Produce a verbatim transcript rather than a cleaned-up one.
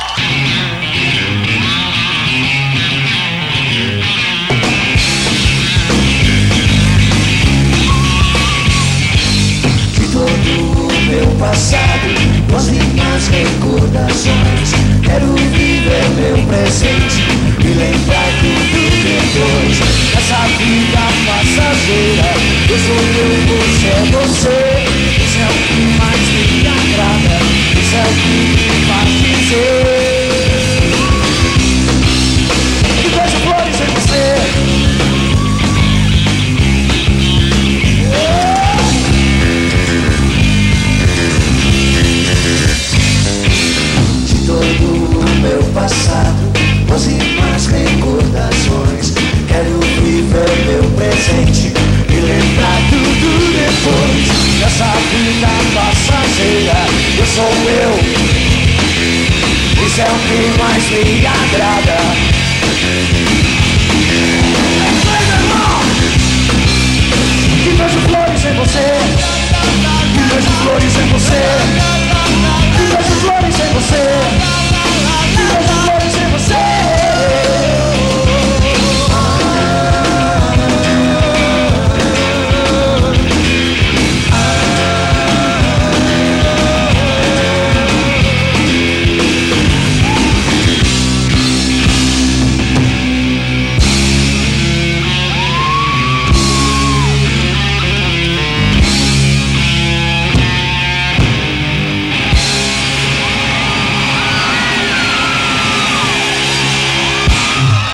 Passado, as minhas recordações. Quero viver meu presente e lembrar tudo depois. Nessa vida passageira, eu sou eu, você é você. Isso é o que mais me agrada, isso é o que me faz dizer que vejo flores em você. Passado, as minhas recordações. Quero viver meu presente e lembrar tudo depois. Nessa vida passageira, eu sou eu. Isso é o que mais me agrada. Que vejo flores em você, que vejo flores em você.